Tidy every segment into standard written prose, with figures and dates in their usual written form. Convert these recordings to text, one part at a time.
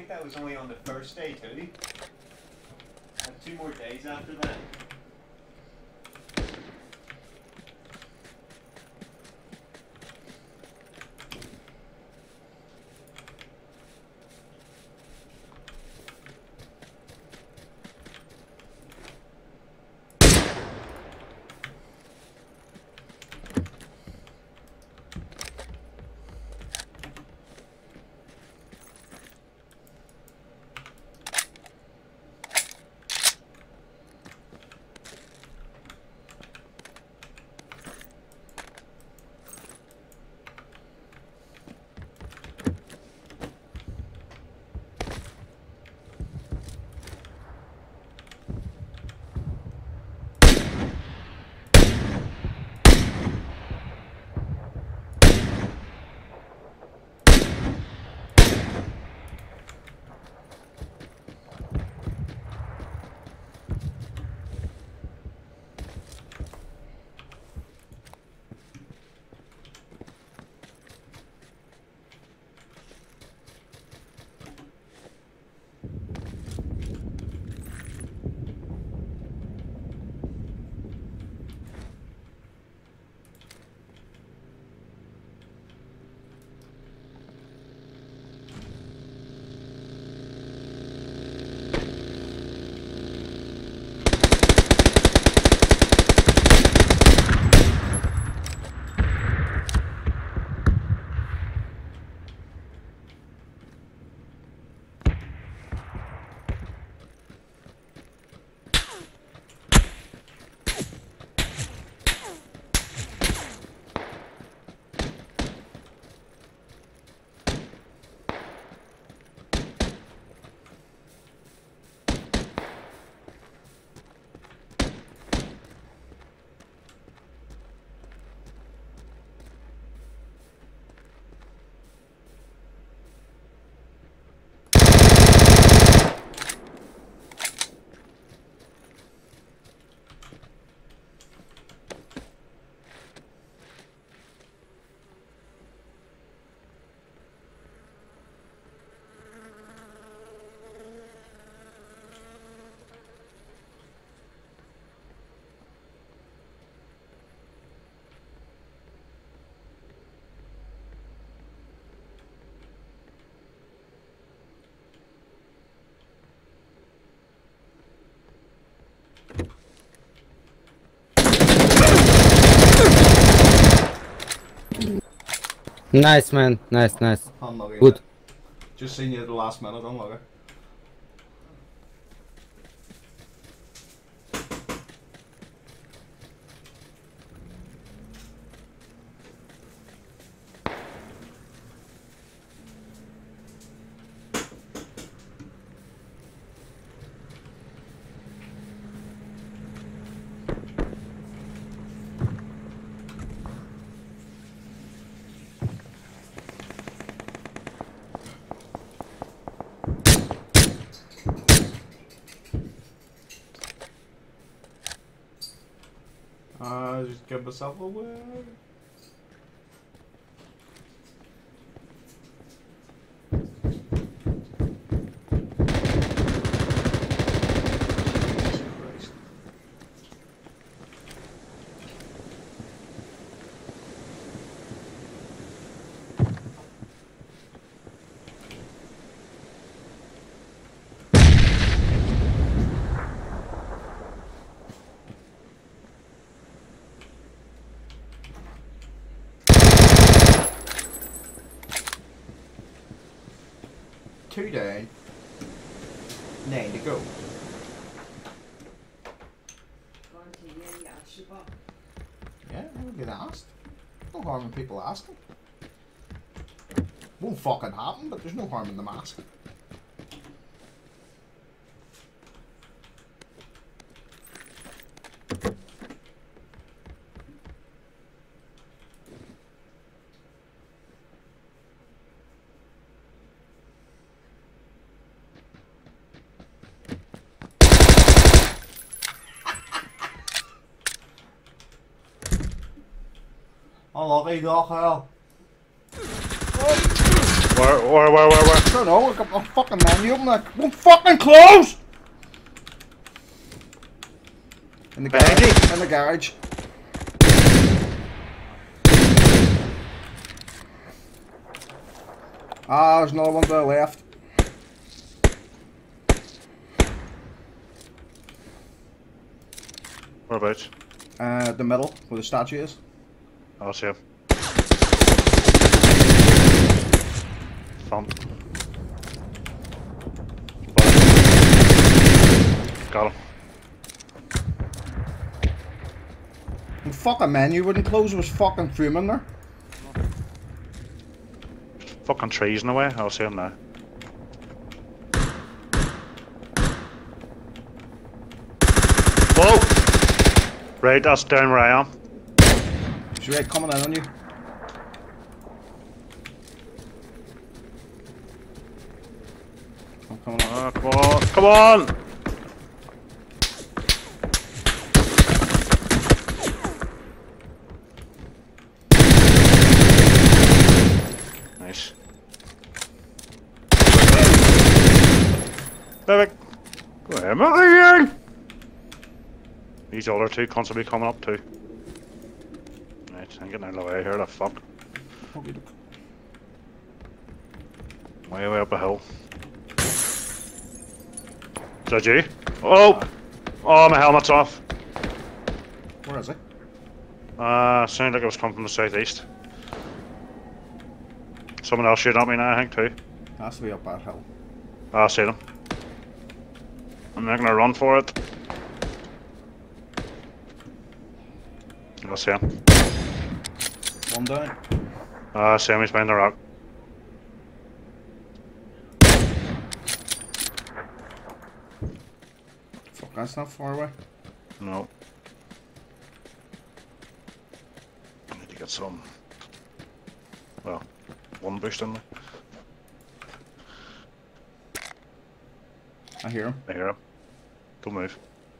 that was only on the first day too. I had 2 more days after that. Nice, man. Nice, nice. Unlucky. Good. Just seen you at the last minute, unlucky. Just give myself a word. Two down, 9 to go. Yeah, we'll get asked. No harm in people asking. Won't fucking happen, but there's no harm in them asking. Unlucky, dog hell. Where? I don't know, I got my fucking menu open, like, won't fucking close! In the Behind garage. you. In the garage. Ah, there's another one to the left. Whereabouts? The middle, where the statue is. I'll see him. Thump. Got him. The fucking menu wouldn't close, it was fucking fuming there. Fucking trees in the way. I'll see him now. Whoa! Right, that's down where I am. Is right coming in on you? I'm coming on. Come on! Come on! Nice. Perfect. Where am I again? These other two constantly coming up too. Right, I'm getting out of the way here, the fuck. Way up a hill. Is that you? Oh! Oh, my helmet's off. Where is he? Sounded like it was coming from the southeast. Someone else shooting at me now, I think, too. Has to be up that hill. I see them. I'm not gonna run for it. I see him. One down. I see him, he's behind the rock. Fuck, that's not far away. No. I need to get some. Well, one boost in there. I hear him. I hear him. Don't move.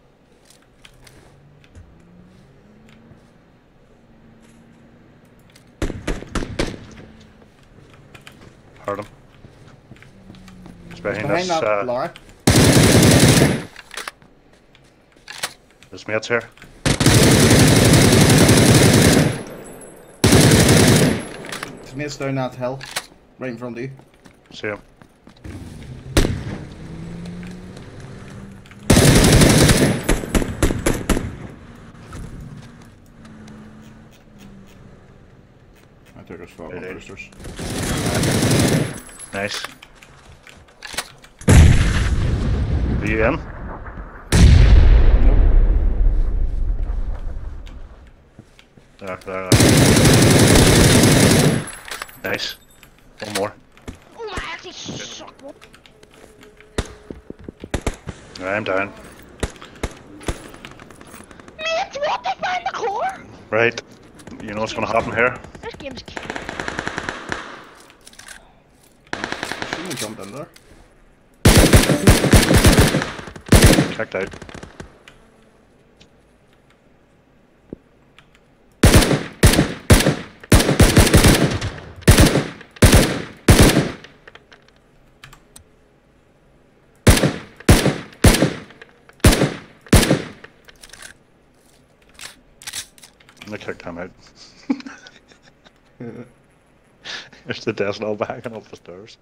Heard him. It's behind us. that lorry. His mate's here. His mate's down that hill. Right in front of you. See him. I took his fucking Hey, boosters. Nice. Are you in? Nope. There. Nice. One more. Oh my, I actually suck. I'm down. Mate, what they find the core? Right. You know what's gonna happen here? This game's killing. Shouldn't have jumped in there. Kicked out. I kicked him out. There's the desk now backing up the stairs.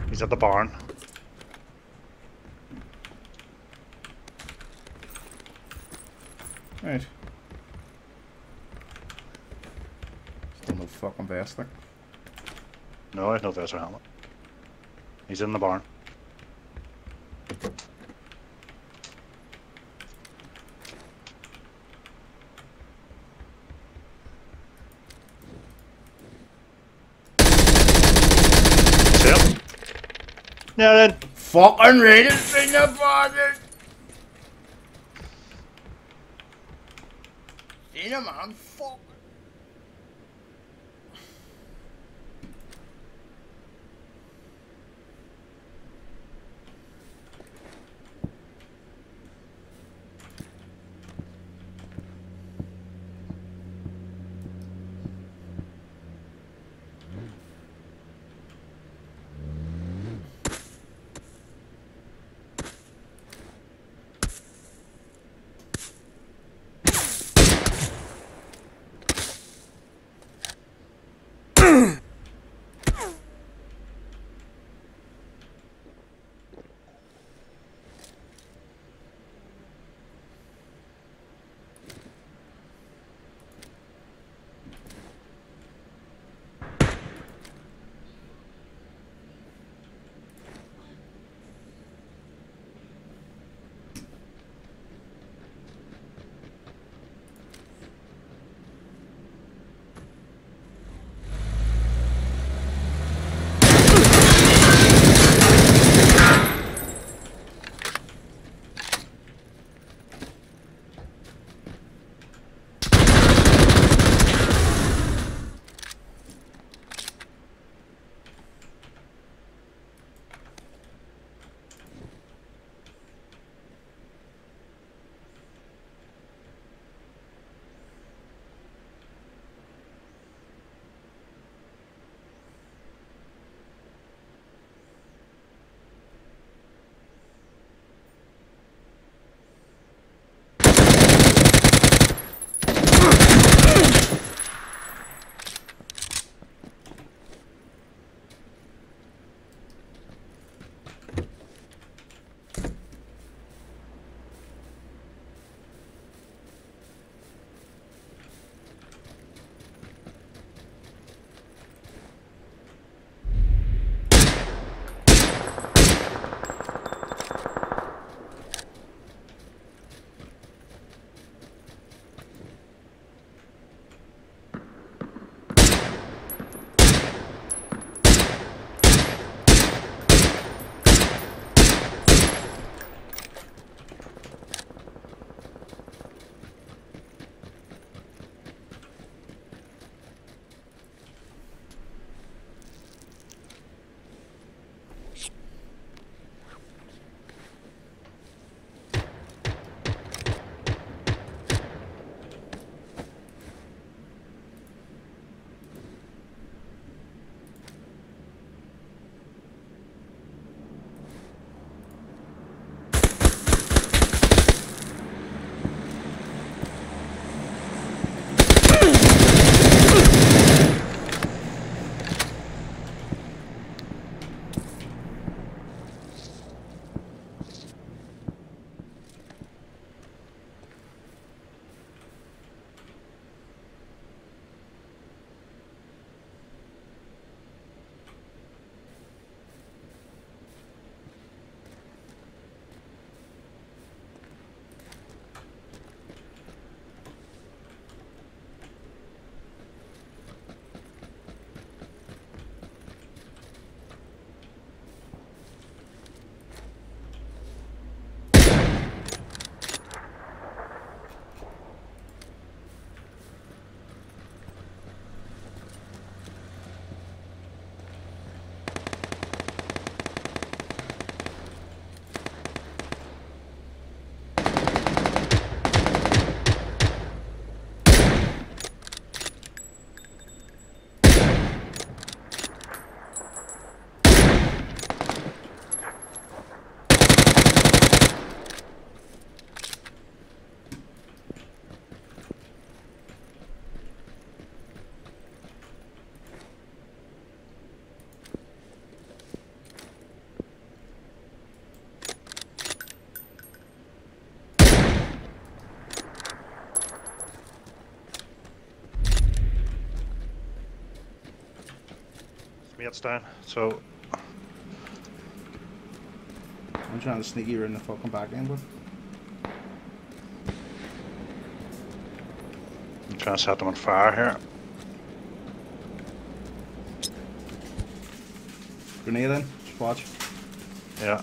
He's at the barn. Right. Still no fucking vest there. No, I have no vest or helmet. He's in the barn. See him? Yeah, then. Fucking raiders in the bother! See him, man? Fuck. gets down. So I'm trying to sneak you in the fucking back end, but I'm trying to set them on fire here. grenade in. Just watch. Yeah.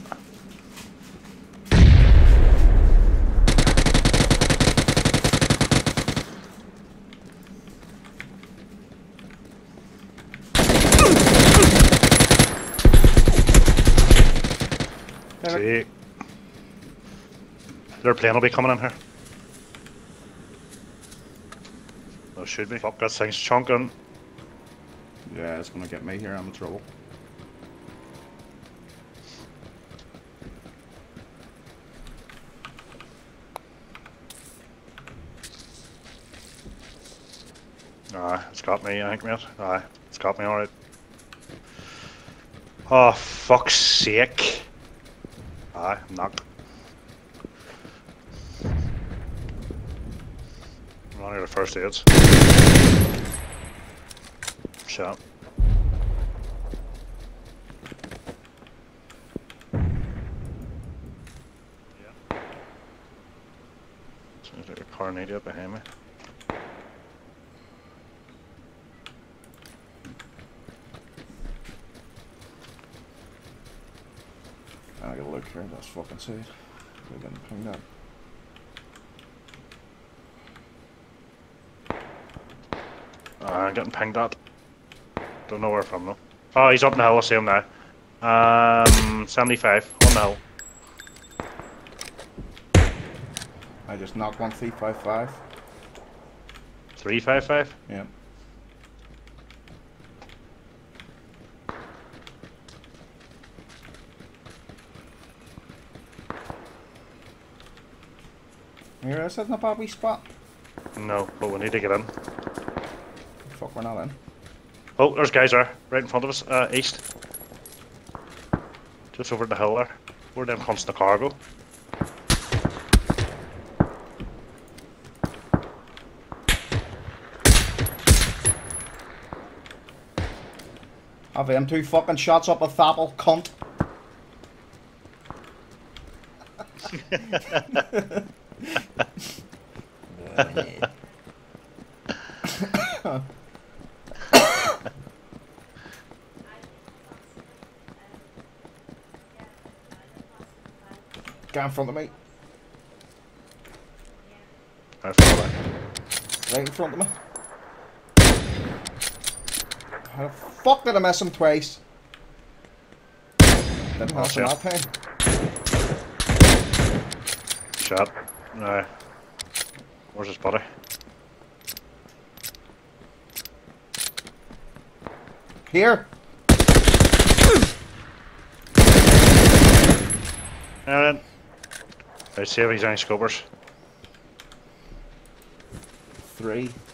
See, their plane will be coming in here. There should be. Fuck, that thing's chunking. Yeah, it's gonna get me here. I'm in trouble. Aye, it's got me, I think, mate. Aye, it's got me alright. Oh, fuck's sake. Aye, I'm knocked. I'm on here to first aids. Shot. Yeah. Seems like a tornado behind me. I gotta look here. That's fucking safe. They're getting pinged up. I'm getting pinged at. Don't know where from though. Oh, he's up in the hill. I see him now. 75 on the hill. I just knocked one 355. 355. Yeah. Here, is that not a bad wee spot? No, but we need to get in. Fuck, we're not in. Oh, there's guys there, right in front of us, east. Just over the hill there. Where them comes the cargo. Have them two fucking shots up a Thapple, cunt. Guy in front of me. How far away? Right in front of me. How the fuck did I miss him twice? Didn't Oh, happen that time. Shot. No. Where's his body? Here. Alright. Let's see if he's any scopers. 3.